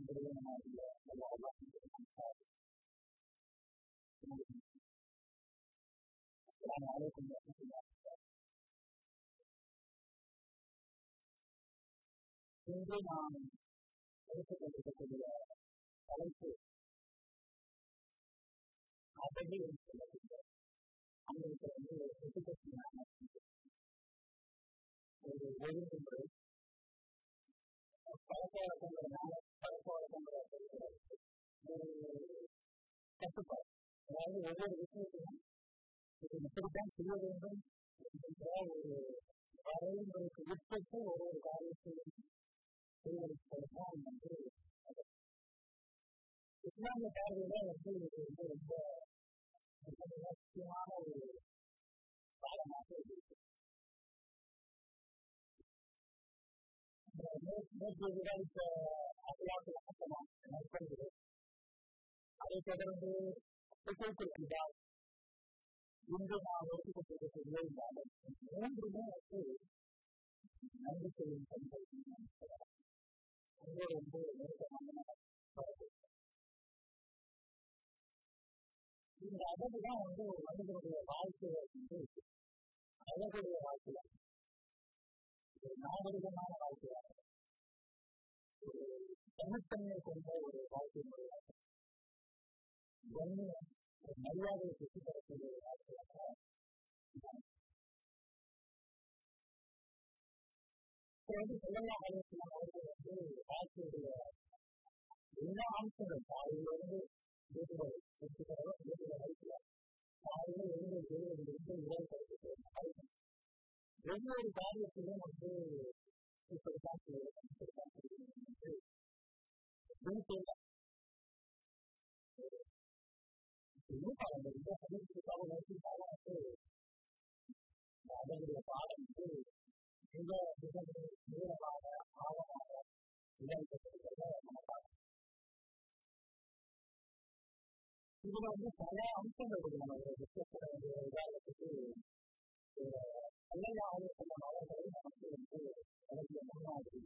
السلام عليكم ورحمة الله وبركاته. இன்று நாம் எடுத்துக்கொண்டிருக்கக்கூடிய தலைப்பு ஆபத்து என்று சொல்லக்கூடிய அவங்களுக்கு எதிர்கட்சியான ஒரு ஒழுங்குமுறை பழக்கவழக்கங்கிறதுனால பழக்கவழக்கங்கிற ஒரு கட்டுப்பாடு, அதாவது ஒவ்வொரு விஷயத்தையும் இது இப்படித்தான் செய்ய வேண்டும் என்கின்ற ஒரு வரைமுறைக்கு உட்பட்டு ஒவ்வொரு காரியத்தையும் செய்வதற்காக இஸ்லாமிய பார்வையில இது ரொம்ப முக்கியமான ஒரு பாடமாக இருக்கு. நேற்று விவாதித்த அகலாக்கு சட்டம் நடைபெறுகிறது. அதை தொடர்ந்து இன்று நாம் எடுத்துக்கொண்டிருக்கக்கூடிய இந்த மூன்றுமே நம்பிக்கையின் பண்பை ரொம்ப நெருக்கமான இந்த அதற்குதான் மனிதனுடைய வாழ்க்கையை அழகுடைய வாழ்க்கையாக, நாகரிகமான வாழ்க்கையாக, ஒரு தனித்தன்மை கொண்ட ஒரு வாழ்க்கை முறையாக, மரியாதையை பெற்று தரக்கூடிய ஒரு வாழ்க்கையாக சொல்லலாம். அவர்கள் வாழ்க்கையுடைய எல்லா அம்சங்கள் காலையிலிருந்து வீடுகள் சுற்றுகிறவர் வீடுகள் அழைக்கிறார். காலையில் எழுந்திருந்து உடல்படுத்த ஒவ்வொரு காரியத்திலும் இப்படித்தான் இப்படித்தான் அதனுடைய பாடம் மிக மிக நீளமாக ஆழமாக விளைவிக்கப்படுகிறத நம்ம பார்க்கணும். இதுல பல அம்சங்கள் இருக்கு. நம்ம டிஸ்கஸ் பண்ண வேண்டிய உதாரணத்துக்கு அல்லையாவது சில மலர்களை நமக்கு அழகிய முன்னாடி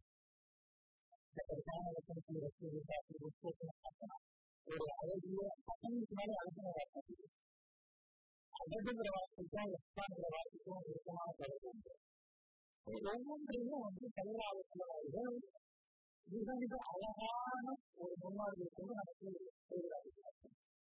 ஒரு அழகிய பசங்களுக்கு மேலே அழகின வார்த்தை, அழகுங்கிற வார்த்தைக்கும் எக்ஸ்ட்ராங்கிற வார்த்தைக்கும் விருப்பமான தொடர்பு உண்டு. ஒவ்வொன்றையும் தலைவர்கள் மிக மிக அழகான ஒரு முன்னாடியை கொண்டு நமக்கு செய்கிறார்கள்.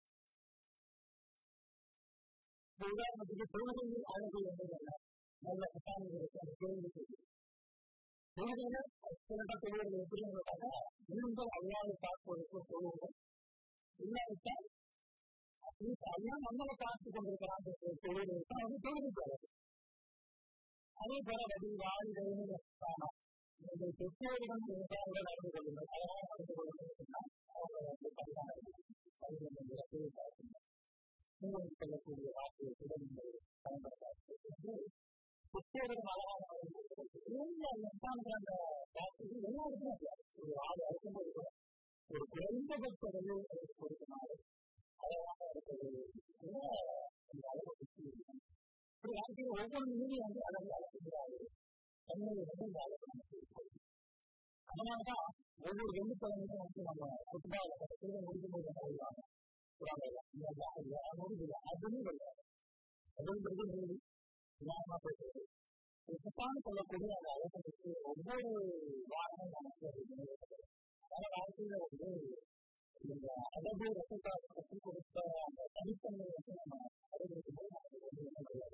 உதாரணத்துக்கு தொழுகையில் அழகு என்பது என்ன? நல்ல விசாரணைகளுக்கு அந்த கேள்வி செய்யும். தொழுகையில சில தொழில்கள் எப்படி என்பதாக நீங்கள் அல்லாத பார்ப்பதற்கு தொழுவோம், இல்லாவிட்டால் எல்லாம் நம்மளை பார்த்து கொண்டிருக்கிறான் தொழில்களுக்கு அது தொழில்கள். அதே போல வாழ்க்கையில் காரணம் நீங்கள் பெற்றோரிடம் எவ்வாறு நடந்து கொள்ளுங்கள், அழகாக நடந்து கொள்ளுங்கள். உங்களுக்கு சொல்லக்கூடிய வார்த்தையை கூட நீங்கள் பயன்படுத்த பெற்றோரிடம் அழகாக நடந்து கொள்ளுங்கள். அந்த வார்த்தைகள் எல்லாருக்கும் ஒரு ஆறு அழைக்கும்போது கூட ஒரு குறைந்தபட்ச வழியை கொடுக்குமாறு அழகாக இருக்கிறது. வாழ்க்கையில் ஒவ்வொரு நிலையும் அழகு அழைக்கிறாரு. தன்னுடைய அதனால்தான் ஒவ்வொரு வெள்ளிக்கிழமையும் நம்ம குடும்பம் முடிக்கும்போது அறிவாங்க சொல்லக்கூடிய அந்த அழகத்துக்கு ஒவ்வொரு வாரமும் நமக்கு பல வாழ்க்கையில இந்த அழகு ரசத்தால் கற்றுக் கொடுத்த அந்த தனித்தன்மை வச்சு நம்ம அடைபிடிக்கும் போது நமக்கு என்ன கிடையாது.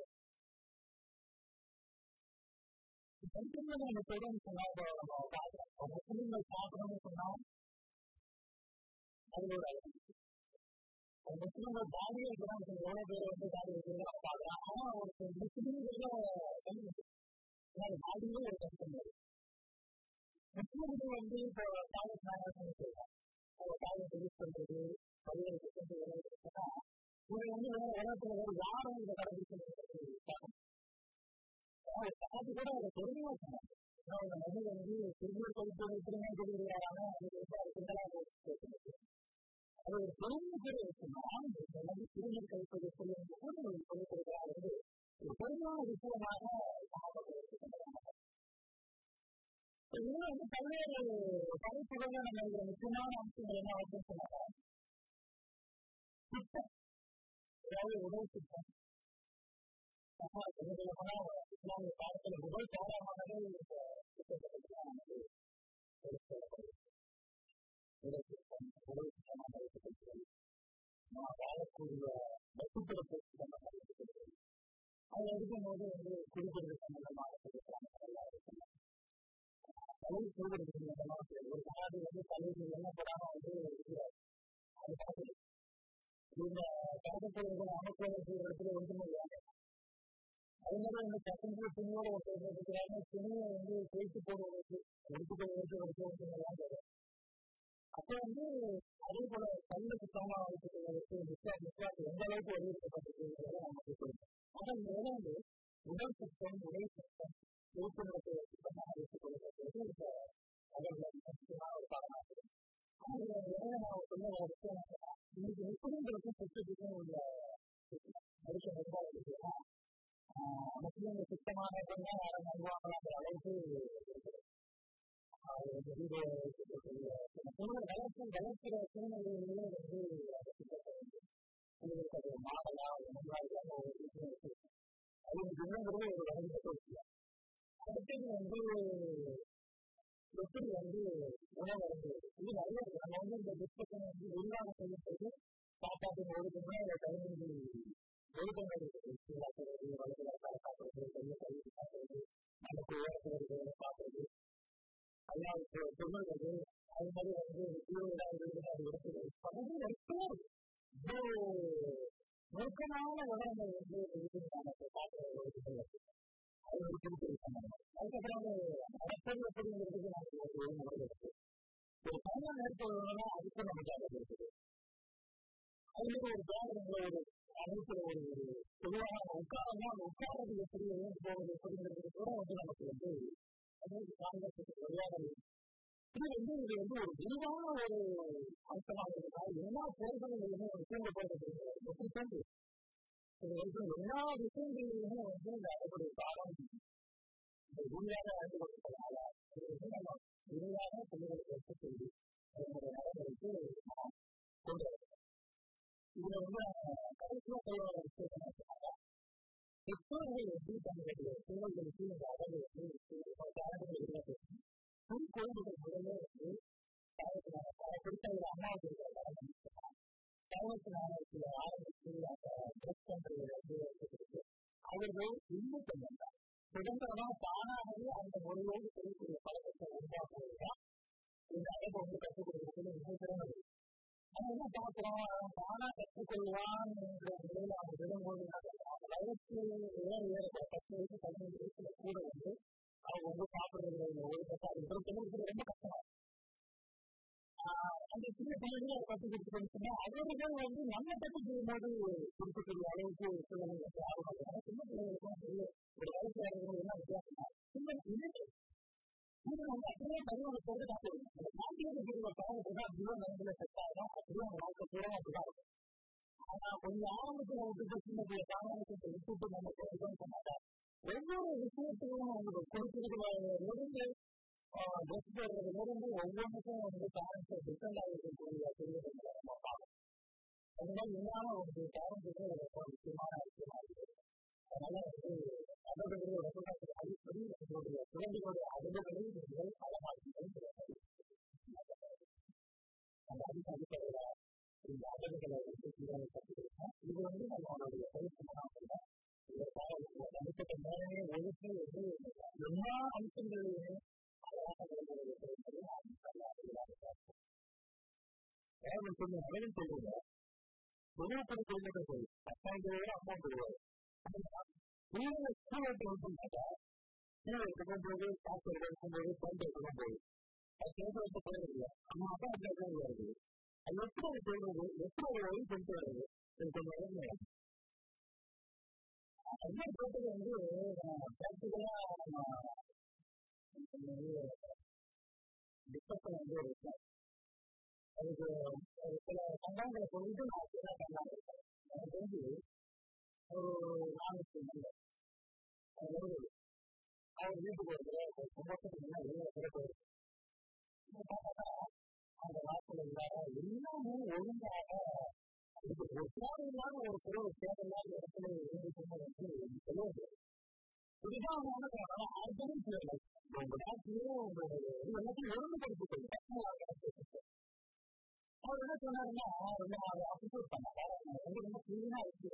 தனித்தன்மை நம்ம தொடர்ந்து சொன்னால் முஸ்லிம்கள் பார்க்கணும்னு சொன்னால் அது ஒரு அழகு. முஸ்லிம்கள் தாடியை எவ்வளவு பேர் தாடி வைக்கிறதா பார்க்கலாம். ஆனா ஒரு முஸ்லிம்கள தாடியே ஒரு தனித்தன்மை. முஸ்லிம்கள் இப்போ காலேஜ் மேனேஜ்மெண்ட் செய்யலாம், காலேஜ் யூஸ் பண்றது பள்ளிகளுக்கு சென்று விளையாடுறதுன்னா இதை உலகத்துல வேறு யாரும் இதை கடைபிடிக்கிறது பார்க்கணும். அது கூட அதை பெருமையா சொன்னாங்க. மொழி திரும்ப கல்வித்துறையுமே தெரிவிக்கிறாரான அது ஒரு பெருமை கூட இருக்குன்னா திரும்ப கல்வித்துறை சொல்லிக் கொடுக்கிறார் வந்து ஒரு பெருமையான விஷயமாக இன்னொரு வந்து பல்வேறு தலைப்புகள்ல நம்ம இருக்கிற முக்கியமான அம்சங்கள் என்ன அவசியம் சொன்னாங்க. திட்டம், அதாவது உடல் திட்டம். இஸ்லாமிய பாடத்தில் முதல் பாடமானது திட்டத்திற்குதான் வந்து உடல் திட்டம், உடல் திட்டமாக இருக்கப்படுகிறது. நாம் வாழக்கூடிய வசிக்கிற சம்பந்தமாக இருக்கப்படுகிறது. அதை எடுக்கும்போது வந்து குடிக்கிறது சம்பந்தமாக தலை கூடுறது சம்பந்தமாக ஒரு நாடு வந்து தலைவர் என்ன போடாம வந்து இருக்கிறார். அதுக்காக இந்த கருத்துக்கள் அமைச்சர் இடத்துல ஒன்றுமே இல்லை. அது மாதிரி வந்து பசங்க துணியோட இருக்கிறாங்க. துணியை வந்து சேர்த்து போடுவதற்கு எடுத்துக்கிறது ஒன்றுமெல்லாம் வரும். அப்போ வந்து அதே போல கல்லுக்கு சமமாக வைத்துக்கொள்வதற்கு நிச்சயம் எந்த அளவுக்கு வலியுறுத்தப்பட்டிருக்கிறத நமக்கு தெரியும். ஆனால் இந்த இடம் வந்து உடல் சுத்தம், உடல் சுத்தம், போக்குவரத்து சுத்தமாக வைத்துக் கொள்ளப்பட்டது இந்த அவர்கள் முக்கியமான ஒரு பாடமாக இருக்கு. நான் சொன்ன ஒரு விஷயம் இன்னைக்கு முஸ்லிம்களுக்கும் கிறிஸ்தவர்களுக்கும் உள்ள நெருக்கம் எவ்வாறு இருக்குன்னா, முஸ்லிம்கள் சுத்தமாக இருந்தால் யாரும் நம்புவாங்களாங்கிற அளவுக்கு இருக்குது. வளர்க்கிற சூழ்நிலையிலே வந்து உங்களுக்கு அது மாடலா நன்றாக ஒரு விஷயம் இருக்கு. அது இன்னுங்கிறது ஒரு வளர்ந்த விஷயம். அடுத்தது வந்து எப்படி வந்து உணவு வருகிறது. இது நிறைய இருக்கு. நம்ம வந்து இந்த டிஸ்கஷன் வந்து விரிவாக செய்யும்போது சாப்பாட்டின் ஒழுக்கமே கல்வி ஒழுக்கங்கள் இருக்குது. வளர்க்கிறது சாப்பிடுறது, கையை கழுவி சாப்பிடுறது, நமக்கு உயரப்படுறது பார்க்கறது, அல்லாவுக்கு சொல்லுறது, அது மாதிரி வந்து தீவிரவாதிகள் அது இருக்குது. இவ்வளவு நெருக்கமான உணவுகள் வந்து நமக்கு பார்க்கிற ஒழுக்கங்கள் இருக்கு. அது ஒரு குறிப்பிட்ட அதுக்கப்புறம் நடப்பது எப்படிங்கிறதுக்கு நமக்கு ஒரு ஒழுங்கு இருக்கு. ஒரு பயணம் மேற்கொள்ளணும்னா அதுக்கும் நமக்கு அழகு இருக்குது. அது மாதிரி ஒரு தியாகங்களை ஒரு அமைப்புல ஒரு பொதுவாக உட்காரம்னா அந்த உட்காரது எப்படி எழுந்து போவது எப்படிங்கிறது கூட வந்து நமக்கு வந்து அதாவது காங்கிரஸுக்கு விளையாட இது வந்து ஒரு விரிவான ஒரு அம்சமாக இருக்கிறார். எல்லா போர்களுமே ஒரு தூங்க போகிறது எப்படி தோன்று எல்லா விஷயங்களிலுமே வந்து இந்த அதனுடைய காலம் விரிவாக அறிந்து கொண்டிருப்பதனால விரிவாக பிள்ளைகளுக்கு எடுத்து செய்து அதனுடைய நடைமுறைக்கு நாம் கொண்டு வருகிறோம். இதுல வந்து கடைசியா கையாள விஷயம் என்ன சொன்னாங்க, பெற்றோர்கள் எப்படி தங்களுடைய பிள்ளைகளுக்கு இந்த அளவு வந்து குழந்தைகள் முதல்ல வந்து குறிப்பாக அம்மாவுக்கு சைவத்தினால ஆரம்பித்து அந்த ட்ரெஸ் பண்றது அவர்கள் இன்னும் கொஞ்சம் சுதந்திரமா தானாகவே அந்த மொழியோடு சொல்லக்கூடிய பழக்கத்தை உருவாக்குவதுதான் இந்த அழைப்பை வந்து கற்றுக் கொடுக்கிறது மிக சிறந்தது. நம்ம என்ன பார்க்கிறோம், தானா கற்றுக்கொள்வான் என்ற நிலையில் அவங்க விடும்போது அவங்க வயசுக்கு ஏற 10 வயசு 15 வயசுல கூட வந்து அவங்க வந்து சாப்பிடுறது ஒழுக்கத்தை அது சொல்லுறது ரொம்ப கஷ்டமா அந்த சின்ன பிள்ளைகளை அதை கற்றுக் கொடுத்துருந்துச்சுன்னா அவர்கள் வந்து நம்ம கற்றுக்கும் போது கொடுக்கக்கூடிய அளவுக்கு சூழ்நிலை ஆகும். சின்ன பிள்ளைகளுக்கும் சரி ஒரு வயசு ஆகிறது என்ன வித்தியாசமா சின்ன இளைஞர்கள் வந்து அப்படியே பருவம் போட்டு காட்டுவாங்க. அந்த காட்டியது பழகத்துக்கு அப்படியே மனதில் செட் ஆகும். அப்படியே அவங்க வாழ்க்கை பூரா அப்படிதான் இருக்கும். ஆனா கொஞ்சம் ஆரம்பத்தில் விட்டுட்டு சின்ன பிள்ளை காரணத்தை விட்டுட்டு நம்ம போகிறோம் சொன்னாங்க. ஒவ்வொரு விஷயத்தையும் அவங்களுக்கு கொடுக்கிறதுலேருந்து ட்ரெஸ் போடுறதுலேருந்து ஒவ்வொன்றுக்கும் வந்து பேரண்ட்ஸை டிஃபரெண்ட் ஆகிருக்கக்கூடிய பெரியவர்களை நம்ம பார்க்கணும். அது மாதிரி இல்லாம ஒரு பேரண்ட்ஸுக்கு ரொம்ப முக்கியமான விஷயமா இருக்கு. அதனால வந்து அவர்களுடைய ரெக்கமெண்ட் அடிப்படை நம்மளுடைய குழந்தைகளுடைய அறிவுகளை நீங்கள் அழகாக்குங்கள். அந்த அடிப்படையில இந்த அறிவுகளை வந்து கற்றுக்கிறோம். இது வந்து நம்மளுடைய பயிற்சியாக தனிப்பட்ட நேரமே ஒழுக்கி வந்து எல்லா அம்சங்களையுமே அழகாக சொல்லுங்க. வெளியப்படி குழந்தைகள் போய் 10,000 அமௌண்ட் வருவாரு. பிள்ளைங்க ஸ்கூல் எடுத்துட்டாக்கா ஸ்கூல் எடுக்கும்போது சாப்பிட்டு எடுக்கும்போது குழந்தை எடுக்கும்போது அது குழந்தை போயிடுது. அம்மா அப்பா அந்த வருது. அது எப்படி அது சொல்றது, எப்படி ஒரு வழி கொண்டு வர்றது கொஞ்சம் இறங்குறேன். என்ன கேட்டது வந்து பிராக்டிகலா நம்ம டிஸ்கஷன் வந்து இருக்கும். அதுக்கு சில சங்கங்களை சொல்லிட்டு நான் என்ன பண்ணாங்க எனக்கு தெரிஞ்சு ஒரு 4 நம்பர் அவர் வீட்டுக்கு ஒரு சந்தோஷத்துக்கு முன்னாடி அந்த நாட்கள் எல்லாமே ஒழுங்காக ஒரு தேவையில்லாத ஒரு பொருள் தேவையில்லாத இடத்துல இருந்துச்சுன்னு வந்து சொல்லுவது. இதுதான் அவங்க என்ன சொல்றாங்க, ஆர்கானிக் எல்லாத்தையும் ஒழுங்குபடுத்திட்டு அவர் என்ன சொன்னாருன்னா, அப்ரிஷியேட் பண்ணாங்க. ரொம்ப கிளீனா இருக்கு.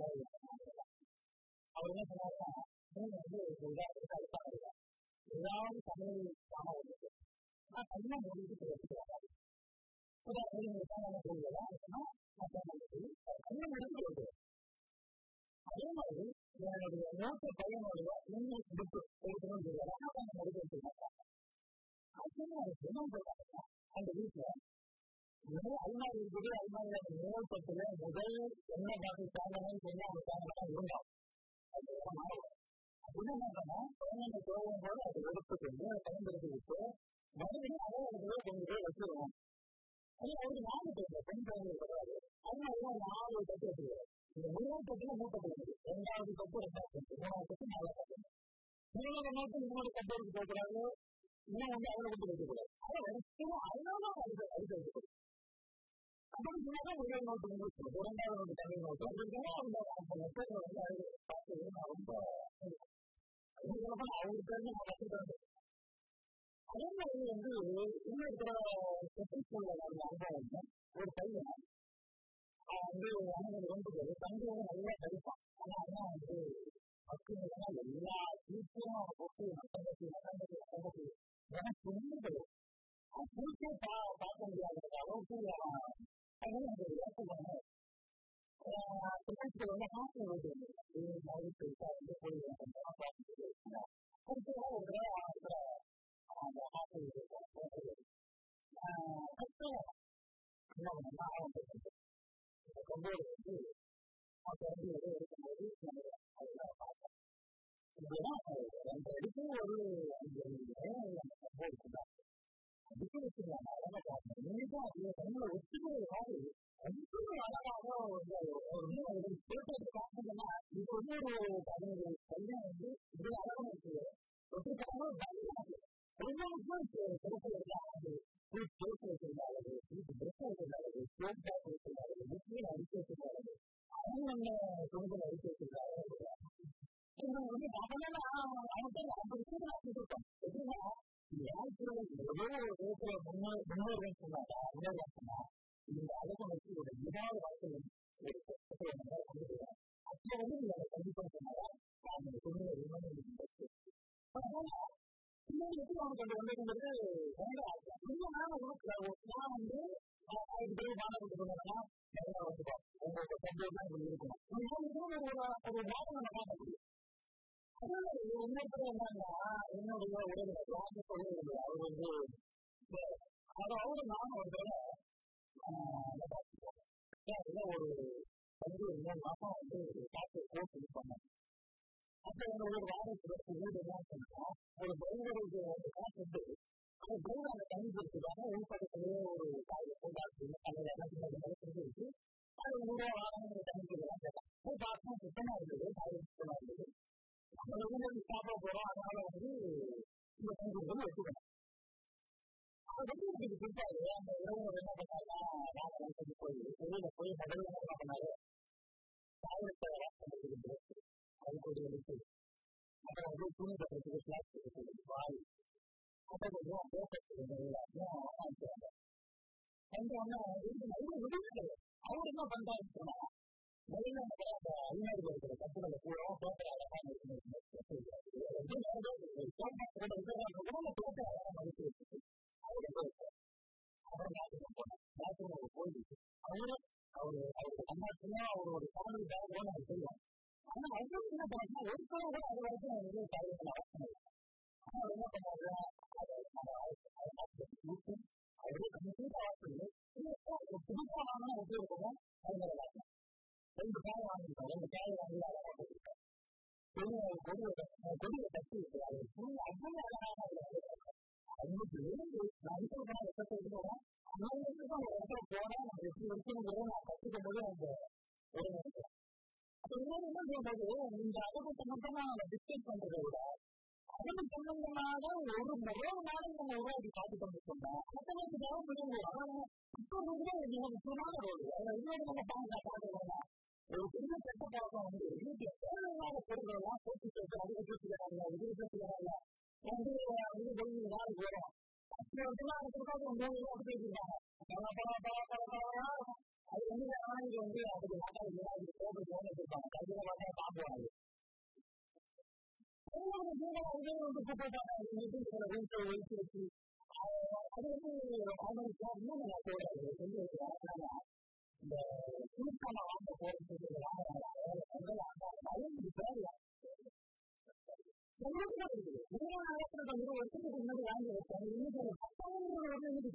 அவர் என்ன சொன்னாருன்னா, வந்து ஏதாவது தமிழ் காணாம இருக்கு தனியா மொழிக்கு வச்சுக்கிறாங்க. அதே மாதிரி என்னுடைய மூத்த பையனுடைய இங்கிலீஷ் புக்கு எடுக்கணும்னு அந்த வீட்டுல அல்மாரி இருக்குது. அல்மாரியோட மூத்தத்துல முதல் என்ன பாட்டு சாங்கணும்னு சொல்லி அந்த சாங்கெல்லாம் இருந்தாங்க. அப்படின்னு என்ன பண்ணா, குழந்தைங்க தேவையும் போது அதை எடுத்துக்கொண்டு அதை பயன்படுத்தி விட்டு மறுபடியும் அதே இடத்துல கொண்டு போய் வச்சுருவோம். அது அவருக்கு நாலு பேர் பெண் குழந்தைகள் கிடையாது. அதனால ஒரு 4 தட்டு வச்சுருவாரு. இந்த 3 தட்டுல மூட்டை போடுறது, 2வது தட்டு 2வது தட்டு, 3வது தட்டு 4வது தட்டு. 3வது நோட்டு 3 தட்டு எடுத்து போக்குறாரு. இன்னும் வந்து அவரை விட்டு வைக்கக்கூடாது. அதை வரைக்கும் அதனால அடுத்து வைக்கக்கூடாது. அப்புறம் முன்னாடி முதல் நோட்டு இங்கிலீஷ் நோட்டு, 2வது நோட்டு தமிழ் நோட்டு அப்படின்னா அந்த மெசேஜை வந்து அது பார்த்து நான் ரொம்ப அவருக்கு வந்து நான் கற்றுக்கிறாங்க. அதே மாதிரி வந்து இன்னும் இருக்கிற ஸ்கூல்ல அந்த அனுபவம், ஒரு பையன் வந்து அண்ணன் 2 பேர் தம்பி வந்து நல்லா படிப்பான். ஆனால் அண்ணன் வந்து மக்கள் எல்லா வீட்லையும் போட்டு நட்டம்பத்தி எனக்கு புரியுது. வீட்டே பார்க்க முடியாத அளவுக்கு வந்து ஹாஸ்டல் ஓட்டு வந்து போய் அந்த ஹாஸ்டல் என்ன பண்ணா கொம்போடு வந்து அப்போ வந்து எதோ இருக்கும்போது பார்த்தேன். இதுதான் 2 அடிக்கு ஒரு 5 நேரம் அந்த கொம்போடு இருந்தாங்க. அதுக்கு வச்சுருந்தாங்க. அதெல்லாம் பார்த்தேன். இன்னைக்கும் அப்படியே தமிழை ஒத்துக்கிறது மாதிரி ரொம்ப அழகாக ஒரு பேசுறது பார்த்தீங்கன்னா, இப்போ வந்து ஒரு 15 பையன் வந்து இப்படி அழகாக இருக்குது. ஒத்துக்காம பயங்கரமாக ஒவ்வொருக்கும் சிறப்பு அது பேச வச்சிருந்தாரு, ட்ரெஸ் வச்சிருந்தாரு, ஸ்டேட் பேக் வச்சிருந்தாரு, புக்கில் அடிக்க வச்சிருந்தாரு, அவங்க நம்ம துணிகள் அடிக்க வச்சிருந்தாரு. வந்து அதனால அவங்கள்ட்ட அந்த விஷயத்தை நான் கொடுத்தேன். எப்படின்னா வாழ்க்கையில் ஏதோ ஒரு பேசுகிற முன்னோர்கள் சொன்னாங்க. முன்னோர்கள் சொன்னா இந்த அழகை வச்சு ஒரு ஏதாவது வாழ்க்கையில் அப்போ வந்து நீங்க அதை கண்டிப்பாக சொன்னாரா அந்த துணியை அதனால இன்னொரு எப்படி அவனுக்கு அந்த வந்ததுங்கிறது ரொம்ப இல்லைன்னா நான் வந்து அதுக்கு பிறகு மாணவர்களுக்கு சொன்னா நிறையா வந்துட்டோம். உங்களோட சந்தேகம் இப்படி இருக்கணும். ஒரு வாரம் நம்ம பார்க்க முடியும். அதனால இன்னொருத்தர் என்னன்னா என்னுடைய உறவினர் யாருக்கு சொல்லுவது அவர் வந்து அவரு நானும் ஒரு தடவை ஒரு 2 மாசம் வந்து காசு போட்டு பண்ணேன். அப்போ ஒரு வாரத்துக்கு வீடு என்ன சொன்னா ஒரு டிரைவருக்கு வந்து காசு வந்து அந்த டிரைவர் அந்த தண்ணி கொடுத்துக்காக உள்பக்கத்திலேயே ஒரு கொண்டாட்டு செஞ்சிருக்கு. அது 100 ரூபா வாங்க தண்ணி கொடுக்கலாம் கேட்டான். பார்க்கணும் சுத்தமா இருந்தது, சுத்தமா இருந்தது. நம்ம வந்து சாப்பிட போறோம். அதனால வந்து இந்த தண்ணி கொடுத்து வச்சுக்கணும். அது வந்து எனக்கு பிடிக்காது. அந்த இளைஞர் என்ன பண்ணாருன்னா நாங்கள் வந்து போய் வெளியில போய் முதல்ல என்ன பண்ணாரு காயத்தை அதுக்கு எடுத்து அப்புறம் வந்து துணி கட்டுறதுக்கு பிளாஸ்டிக் வாய் அப்புறம் கொஞ்சம் அவர் என்ன பண்றாருன்னு சொன்னா முதல்ல அந்த அறிஞர்கள் இருக்கிற கட்டுகளை கூட பேப்பர் அழகாக மதித்து வச்சுட்டு அப்புறம் பாத்ரூம் போய் அவருக்கு கண்ணாட்டினா அவரோட தமிழ் பேக்ரவுண்ட் எனக்கு தெரியும். ஆனா அது என்ன பண்ணா ஒரு கூட அது வரைக்கும் வந்து தலைவர் அவசியம் இல்லை. ஆனா என்ன பண்ணாரு அவரே கம்ப்ளீட்டா அவசியம் புதுசா வாங்கினா எப்படி இருக்கணும் அது 2 காய் வாங்கிருக்கோம். 2 காய் வாங்கி அழகா போட்டிருக்கோம். கொடியை கட்டி இருக்கிறாரு. அவ்வளவு அழகான அதுக்கு நான் போனா நம்ம எப்படி இருக்குங்கிறத நான் கற்றுக்கொண்டது அந்த உடனே இருக்கேன். அப்ப இன்னொரு என்ன சொல்றது, இந்த அழகத்தை மட்டும் நான் டிஸ்கஸ் பண்றதை விட அதுக்கு சம்பந்தமாக ஒரு நாளை நம்ம உருவாக்கி காத்து கொண்டிருக்கோம்னா மற்றவர்களுக்காக முடியும். இப்போ முக்கியமான ரோடு அதை நம்ம பாதுகாக்க ஒரு பெரிய சட்ட பழக்கம் வந்து வீட்டில் தேவையில்லாத பொருட்கள் எல்லாம் போட்டு அதிக பேசுகிறாங்க எதிர்பார்க்கிறாங்க வந்து வெளியே நாளைக்கு வரும் அப்படி அப்படிலாம் அதுக்காக மூணு பேசிக்கிறாங்க அது வந்து ஆணைக்கு வந்து அதுக்கு மக்கள் தேவையான இருப்பாங்க அதுல வந்து பார்க்குவாங்க வீட்டை வைத்து வச்சு அது வந்து அவங்களுக்கு இன்னும் நான் சொல்றேன் இந்த தீர்க்கான வாங்க போறது வருஷத்துக்கு முன்னாடி வாங்கி வச்சாங்க இன்னைக்கு இன்னைக்கு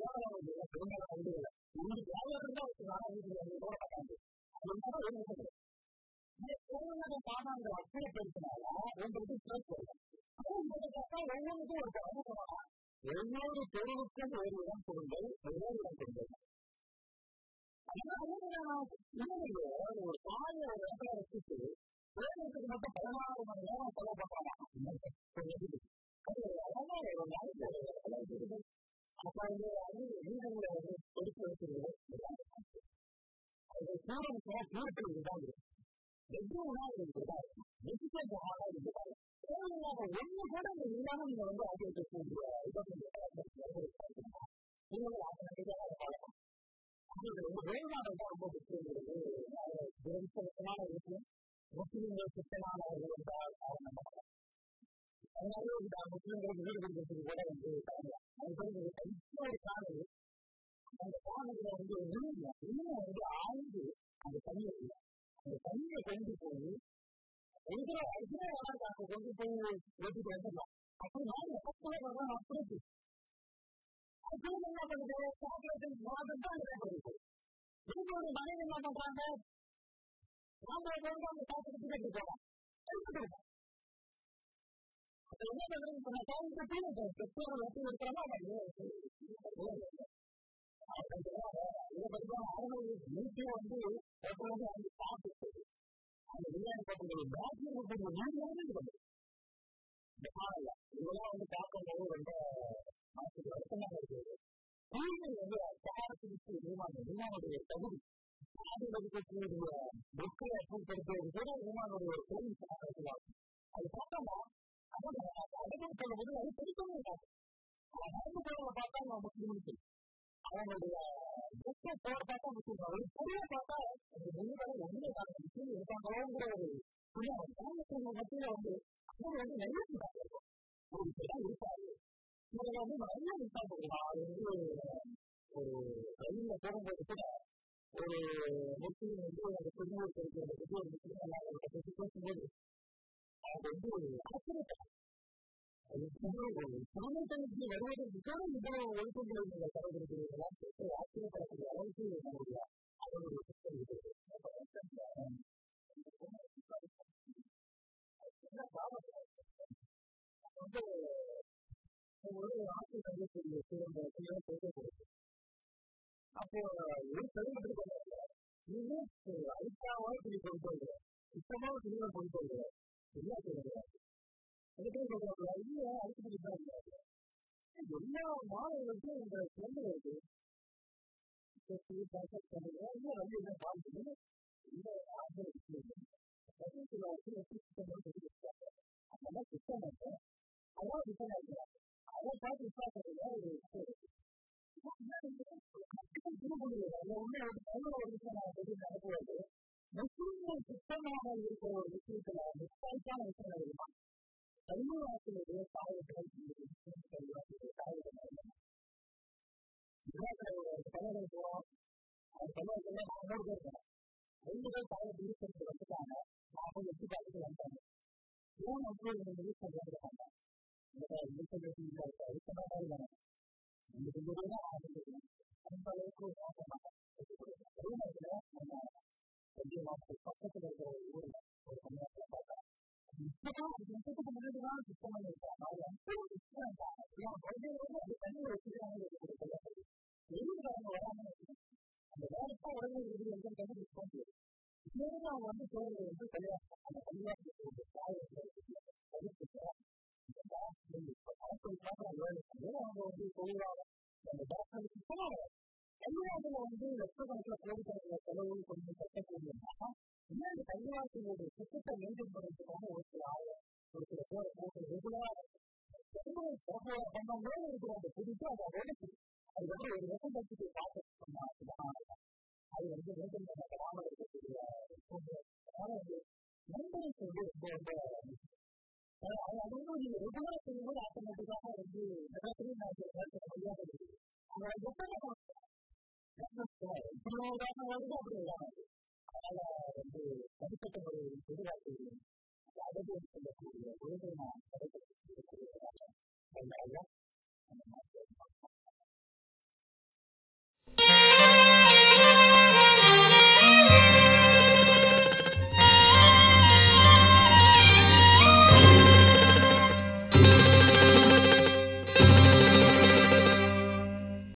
பாடாங்கிற அச்சனை பேசினால உங்களுக்கு ஒவ்வொன்றுக்கும் ஒரு ஒவ்வொரு தெருவுக்கும் ஒரு இடம் கொடுங்கள் ஒரே இடம் கொடுங்கள். ஒரு பாய ஒரு இடத்துல வச்சுட்டு வேலைக்கு மட்டும் 16 மணி நேரம் செலவு பண்றாங்க. அப்ப வந்து வீடுகளை வந்து கொடுத்து வச்சிருக்கோம் ஒண்ணு கூட இல்லாம நீங்க வந்து வேறுபாடு தான் ரொம்ப முக்கியமான விஷயம். முஸ்லீம்கள் சுத்தமானவர்கள் என்றால் அதனால முஸ்லீம்களுக்கு வீடு கொடுக்கறதுக்கு கூட வந்து ஒரு காணல் அந்த காணல வந்து இன்னும் வந்து ஆழ்ந்து அந்த தண்ணியை கொண்டு போய் கொண்டு போய் வெட்டிட்டு வந்துடலாம். அப்படி நான் அப்படி என்ன பண்ணுறது ஒரு மனைவி என்ன பண்றாங்க நாம வந்து அந்த காசுக்கு கட்டி போறோம் என்ன பண்றது பெற்றோர்கள் வெட்டி இருக்கிறோமா இதை பற்றி வீட்டில் வந்து அந்த சாப்பிட்டு அந்த பிரியாணி போட்டு பேட்ரி இந்த காலையில இதெல்லாம் வந்து பார்க்கும்போது ரொம்ப வருத்தமாக இருக்கிறது. வீட்டில் வந்து பாரத்திற்கு விமானுடைய தகுதி ஆதிபதிக்கக்கூடிய மக்களை அச்சுப்படுத்துவது கூட விமானுடைய தொழில் சமாளிக்கலாம். அது பார்த்தோம்னா அடைகள் சொல்லும்போது அது படிக்கவே இல்லை. நடந்து போறவங்க பார்த்தா நான் முஸ்லீமுக்கு அவனுடைய புக்கை போற பார்த்தா முஸ்லீம் புரிய பார்த்தா ஒன்றுமே முஸ்லீம் இருக்காங்களோங்கிற ஒரு மத்தியில வந்து அது வந்து நிறைய ஒரு இடம் இருக்காது. இதுல வந்து நிறைய விசாரிக்கலாம். அது வந்து ஒரு ரயில்ல போகும்போது கூட ஒரு முஸ்லீம் வந்து அந்த குடிநீர் கிடைக்கிறது ஒரு முஸ்லீம் பற்றி பேசும்போது அது வந்து ஆச்சரியப்படும். குடும்பத்திற்கு வருவதற்கு கூட இவ்வளவு ஒழுக்கங்களை நீங்கள் கடைபிடிக்கிறீர்களா ஆச்சரியப்படக்கூடிய அளவுக்கு நம்முடைய அவருடைய சிஸ்டம் இருக்கிறது. வந்து ஒரு ஆட்சி சந்திக்கக்கூடிய பேசப்படுது. அப்போ ஒரு கல்வி இன்னும் அழுத்தாவாக சொல்லி கொண்டு வருகிறேன் சுத்தமாக சினிமா கொண்டு வருகிறேன் எல்லா சொல்லுகிறார் எல்லா மாணவர்களுக்கும் இந்த குழந்தைகளுக்கு அதெல்லாம் சுத்தம் அதான் சுத்தமா இருக்கிறாங்க. அதை பார்த்து விசாரிக்கிறதுல ஒரு நடக்குவது முஸ்லீம்கள் சுத்தமாக இருக்கிற ஒரு விஷயத்துல முத்தாய்க்கான விஷயம் இருக்குமா தமிழ்நாட்டில் விவசாயத்தை தமிழகம் போவோம். அந்த தமிழகத்துல 4 பேர் போனோம். 2 பேர் தலைவர் இருக்கிறது வந்துட்டாங்க. 48 தலைவர் வந்தாங்க. 3 மக்கள் வீட்டில் வந்துட்டாங்க. அந்த அளவுக்கு பக்கத்தில் இருக்கிற ஒரு ஊர்ல ஒரு தமிழகத்துல பார்த்தா முன்னாடிதான் சுத்தமாக இருக்காங்க. தண்ணி வச்சுக்கிறாங்க வராம அந்த வேலைக்கா உடனே இருக்குது எந்த தண்ணி அவங்க வந்து தேர்தல் வந்து கிடையாது. அந்த கல்யாணத்துக்கு அவங்க தொழிலாளர் அந்த டாக்டருக்கு தமிழ்நாட்டில் லட்சக்கணக்கில் கோடிக்கணக்கில் செலவு கொஞ்சம் கட்டக்கூடியதுனா இன்னும் இந்த தமிழ்நாட்டினுடைய திட்டத்தை மெயின்டைன் பண்ணுறதுக்காக ஒரு சில ஒரு சில பேர் ரெகுலராக பண்ணாமலே இருக்கிற அந்த புதுசு அதை உடச்சு அதுக்கப்புறம் ஒரு லட்சம் கட்சிக்கு பார்க்க அது மெயின்டைன் பண்ணாமல் இருக்கக்கூடிய மெயின்டெனன்ஸ் ரொம்ப அது நீங்க ரெகுலரா செய்யும்போது ஆட்டோமேட்டிக்காக மிகப்பெரிய மரியாதை இருக்குது அதனால தனிப்பட்ட முறையில் எதிராக அழகு சொல்லக்கூடிய உலகை நான் செய்யக்கூடியதாக